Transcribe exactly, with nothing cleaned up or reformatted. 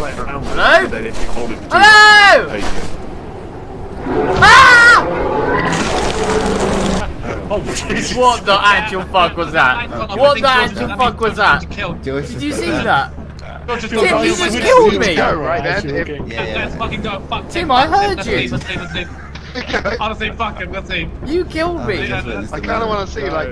playing around with Hello? it. Then if you hold it too Hello! long, Ah! oh, Jesus. What the actual fuck was that? What the actual fuck was that? Did you see that? Tim, you just killed me! Go right then. If, Yeah, Let's yeah. fucking go. Fuck. Tim, I heard you. Let's see, let's see. Honestly, fuck him. Let's see. You killed me! Just witnessed I the kind of man. want to see like.